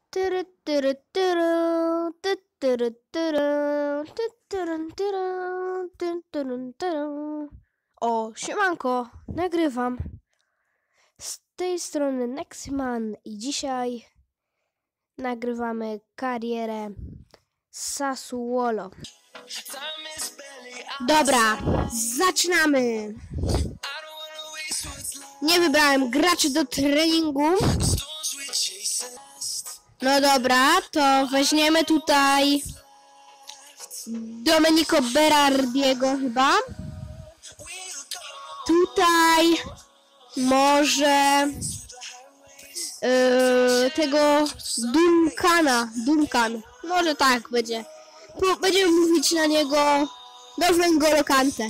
Tyry, tyry, tyry, ty, tyry, tyry, ty, tyry, tyry, ty, tyry, tyry. O, siemanko, nagrywam. Z tej strony Neximan i dzisiaj nagrywamy karierę Sassuolo. Dobra, zaczynamy. Nie wybrałem graczy do treningu. No dobra, to weźmiemy tutaj Domenico Berardiego chyba. Tutaj może tego Duncan. Może tak będzie. Będziemy mówić na niego N'Golo Kante.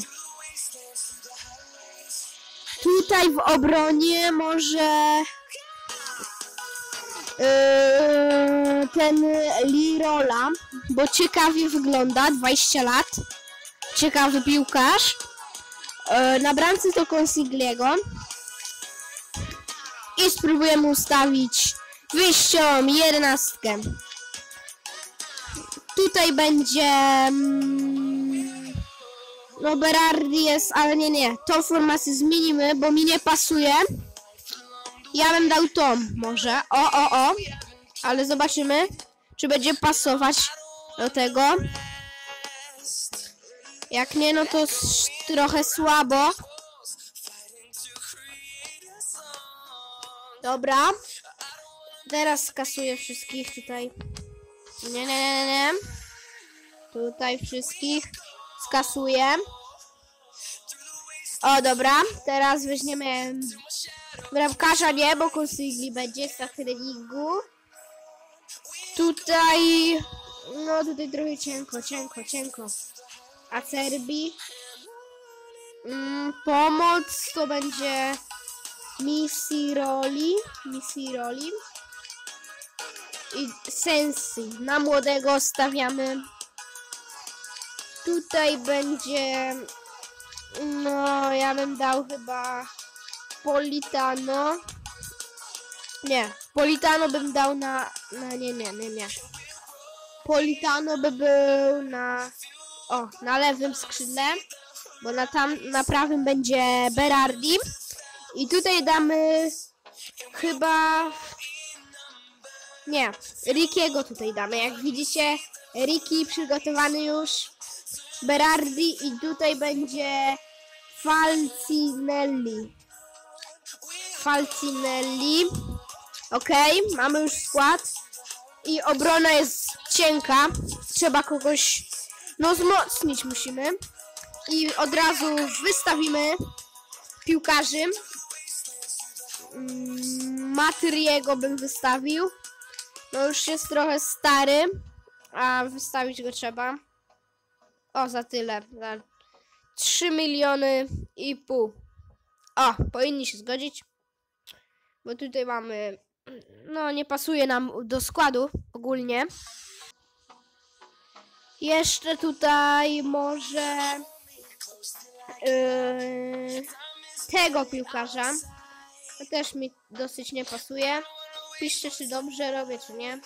Tutaj w obronie może ten Lirola, bo ciekawie wygląda, 20 lat. Ciekawy piłkarz. Na bramce to Consigliego. I spróbujemy ustawić wyjściową 11. Tutaj będzie no Berardi jest, ale nie. Tą formację zmienimy, bo mi nie pasuje. Ja bym dał tą może. O. Ale zobaczymy, czy będzie pasować do tego. Jak nie, no to trochę słabo. Dobra. Teraz skasuję wszystkich tutaj. Nie. Tutaj wszystkich skasuję. O, dobra. Teraz weźmiemy bramkarza, nie, bo Consigli będzie z treningu. Tutaj, no tutaj trochę cienko. Acerbi. Pomoc to będzie Misiroli. I Sensi. Na młodego stawiamy. Tutaj będzie, no ja bym dał chyba Politano. Nie, Politano bym dał na nie. Politano by był na lewym skrzydle, bo na prawym będzie Berardi. I tutaj damy chyba Rickiego tutaj damy. Jak widzicie, Ricky przygotowany już. Berardi i tutaj będzie Falcinelli. Okej, mamy już skład. I obrona jest cienka. Trzeba kogoś wzmocnić musimy. I od razu wystawimy piłkarzy. Matriego bym wystawił. No już jest trochę stary, a wystawić go trzeba. O, za tyle. Za 3,5 miliony. O, powinni się zgodzić. Bo tutaj mamy, no nie pasuje nam do składu ogólnie. Jeszcze tutaj może tego piłkarza. To też mi dosyć nie pasuje. Piszcie, czy dobrze robię, czy nie.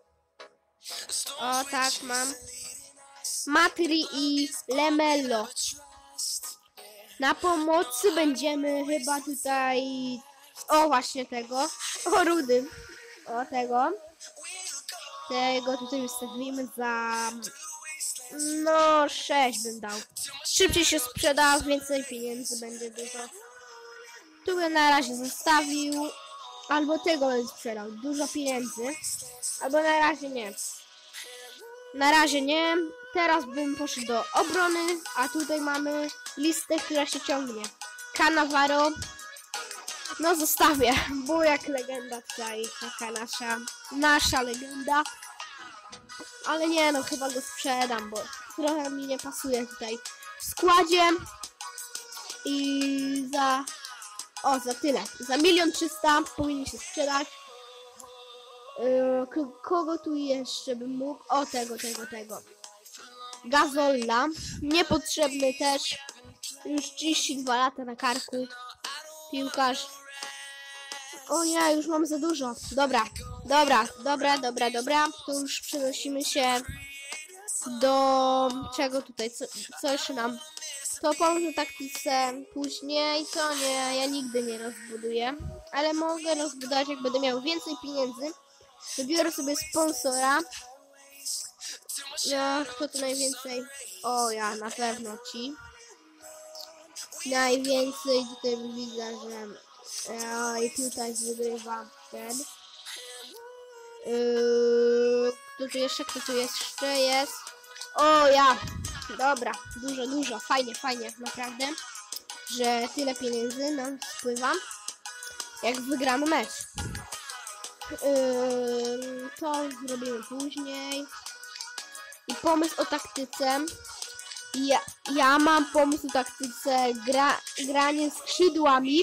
O, tak, mam. Matri i Lemello. Na pomocy będziemy chyba tutaj... O, właśnie tego. O, Rudy. O, tego. Tego tutaj wystawimy za... No, 6 bym dał. Szybciej się sprzeda, więcej pieniędzy będzie dużo. Tu bym na razie zostawił. Albo tego bym sprzedał. Dużo pieniędzy. Albo na razie nie. Na razie nie. Teraz bym poszedł do obrony. A tutaj mamy listę, która się ciągnie. Cannavaro. No zostawię. Bo jak legenda tutaj. Taka nasza legenda. Ale nie, no chyba go sprzedam, bo trochę mi nie pasuje tutaj w składzie. I za tyle. Za 1 300 000 powinien się sprzedać. Kogo tu jeszcze bym mógł? O, tego. Gazolla. Niepotrzebny też. Już 32 lata na karku. Piłkarz. O nie, już mam za dużo. Dobra. To już przenosimy się do czego tutaj? Co jeszcze nam? To pomysł o taktyce później. To nie, ja nigdy nie rozbuduję. Ale mogę rozbudować, jak będę miał więcej pieniędzy. Wybiorę sobie sponsora. Ja, kto to najwięcej? O, ja, na pewno ci. Najwięcej tutaj widzę, że i tutaj wygrywa ten. Kto tu jeszcze jest? O, ja! Dobra, dużo. Fajnie, naprawdę. Że tyle pieniędzy nam spływa. Jak wygramy mecz. To zrobimy później. I pomysł o taktyce. Ja mam pomysł o taktyce granie skrzydłami.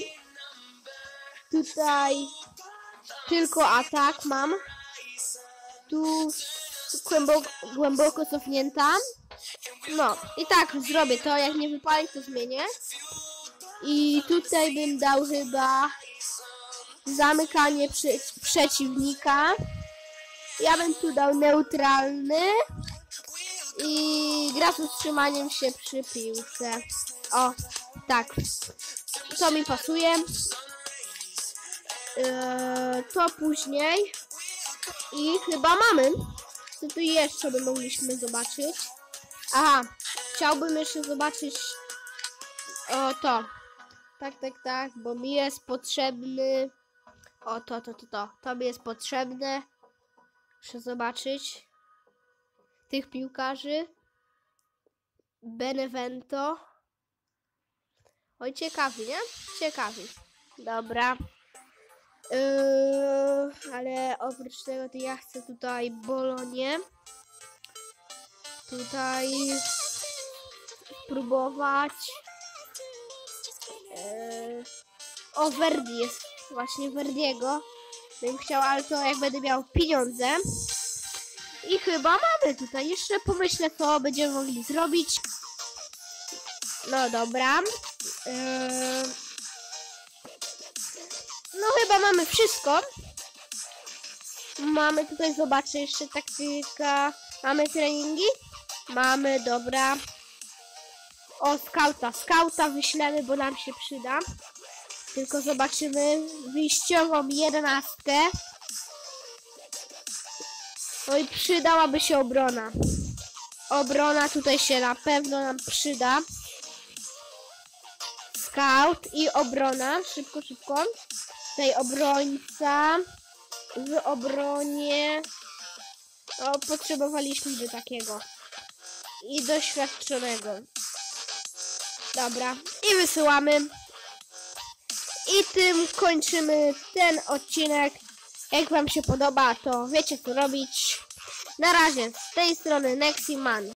Tutaj tylko atak mam. Tu głęboko cofnięta. No i tak zrobię to, jak nie wypali, to zmienię. I tutaj bym dał chyba zamykanie przeciwnika. Ja bym tu dał neutralny. I gra z utrzymaniem się przy piłce. O, tak. To mi pasuje. To później. I chyba mamy. Co tu jeszcze by mogliśmy zobaczyć? Aha, chciałbym jeszcze zobaczyć o to. Tak, bo mi jest potrzebny. O, to mi jest potrzebne. Muszę zobaczyć tych piłkarzy. Benevento. Oj, ciekawi, nie? Ciekawi. Dobra. Ale oprócz tego to ja chcę tutaj Bolonię. Tutaj spróbować. O, Verdi jest. Właśnie Verdiego. Bym chciał, ale to jak będę miał pieniądze. I chyba mamy tutaj. Jeszcze pomyślę, co będziemy mogli zrobić. No dobra. No chyba mamy wszystko. Mamy tutaj, zobaczę, jeszcze taktyka. Mamy treningi? Mamy, dobra. O, skauta wyślemy, bo nam się przyda. Tylko zobaczymy wyjściową 11. No i przydałaby się obrona. Obrona tutaj się na pewno nam przyda. Scout i obrona. Szybko. Tutaj obrońca. W obronie. O, potrzebowaliśmy do takiego. I doświadczonego. Dobra. I wysyłamy. I tym kończymy ten odcinek. Jak wam się podoba, to wiecie co robić. Na razie, z tej strony Neximan.